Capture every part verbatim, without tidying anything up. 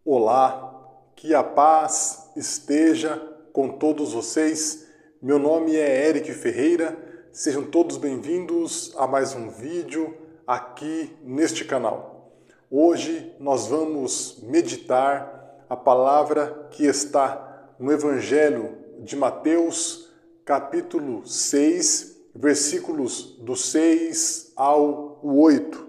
Olá, que a paz esteja com todos vocês. Meu nome é Eric Ferreira, sejam todos bem-vindos a mais um vídeo aqui neste canal. Hoje nós vamos meditar a palavra que está no Evangelho de Mateus, capítulo seis, versículos do seis ao oito.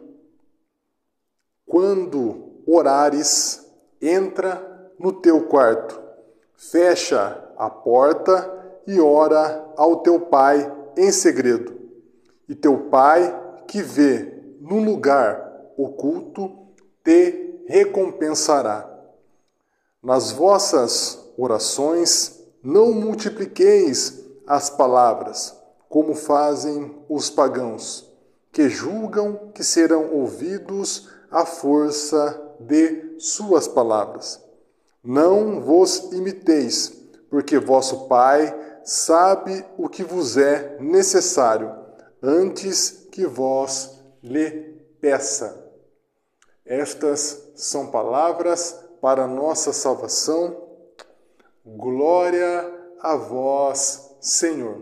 Quando orares, entra no teu quarto, fecha a porta e ora ao teu pai em segredo. E teu pai, que vê no lugar oculto, te recompensará. Nas vossas orações, não multipliqueis as palavras, como fazem os pagãos, que julgam que serão ouvidos à força de suas palavras. Não vos imiteis, porque vosso Pai sabe o que vos é necessário, antes que vós lhe peça. Estas são palavras para nossa salvação. Glória a vós, Senhor.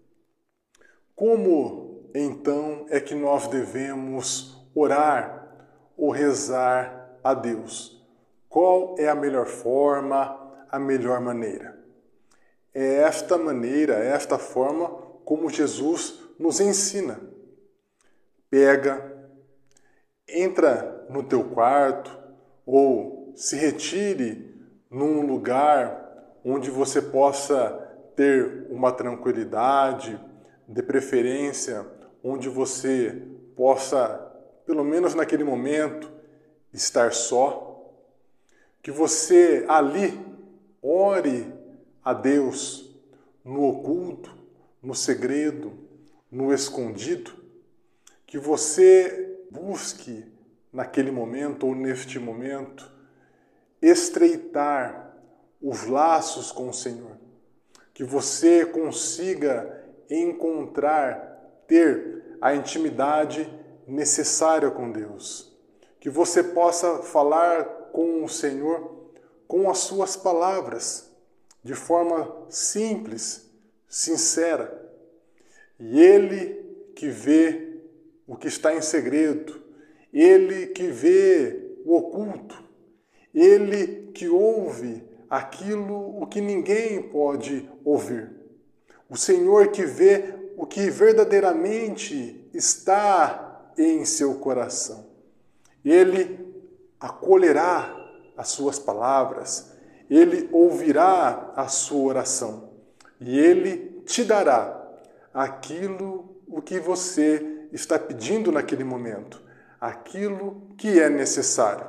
Como, então, é que nós devemos orar ou rezar a Deus? Qual é a melhor forma, a melhor maneira? É esta maneira, é esta forma como Jesus nos ensina. Pega, entra no teu quarto ou se retire num lugar onde você possa ter uma tranquilidade, de preferência, onde você possa, pelo menos naquele momento, estar só, que você ali ore a Deus no oculto, no segredo, no escondido, que você busque naquele momento ou neste momento estreitar os laços com o Senhor, que você consiga encontrar, ter a intimidade necessária com Deus, que você possa falar com o Senhor com as suas palavras, de forma simples, sincera. E Ele que vê o que está em segredo, Ele que vê o oculto, Ele que ouve aquilo o que ninguém pode ouvir. O Senhor que vê o que verdadeiramente está em seu coração. Ele acolherá as suas palavras, Ele ouvirá a sua oração e Ele te dará aquilo o que você está pedindo naquele momento, aquilo que é necessário.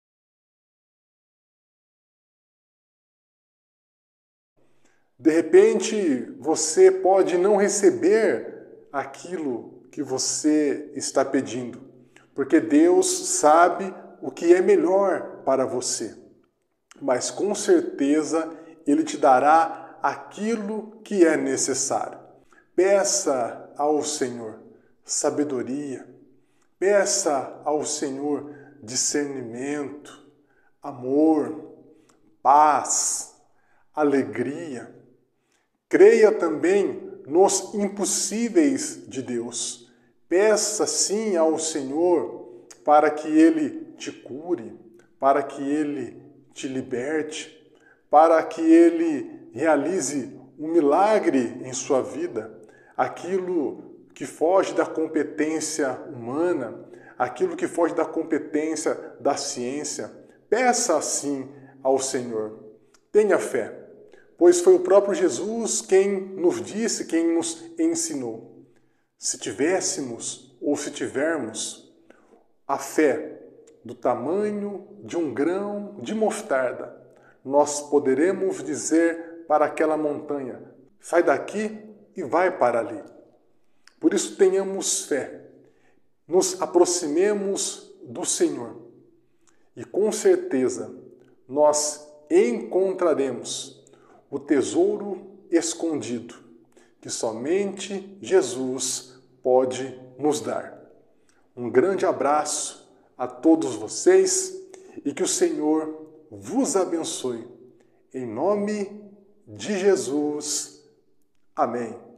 De repente, você pode não receber aquilo que você está pedindo, porque Deus sabe o que é melhor para você. Mas com certeza Ele te dará aquilo que é necessário. Peça ao Senhor sabedoria, peça ao Senhor discernimento, amor, paz, alegria. Creia também nos impossíveis de Deus. Peça sim ao Senhor para que Ele te cure, para que Ele te liberte, para que Ele realize um milagre em sua vida, aquilo que foge da competência humana, aquilo que foge da competência da ciência. Peça assim ao Senhor. Tenha fé, pois foi o próprio Jesus quem nos disse, quem nos ensinou. Se tivéssemos ou se tivermos a fé do tamanho de um grão de mostarda, nós poderemos dizer para aquela montanha: sai daqui e vai para ali. Por isso tenhamos fé, nos aproximemos do Senhor e com certeza nós encontraremos o tesouro escondido que somente Jesus pode nos dar. Um grande abraço a todos vocês e que o Senhor vos abençoe. Em nome de Jesus. Amém.